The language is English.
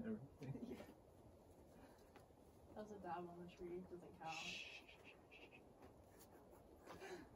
everything. Yeah. That was a dab on the tree. Doesn't count.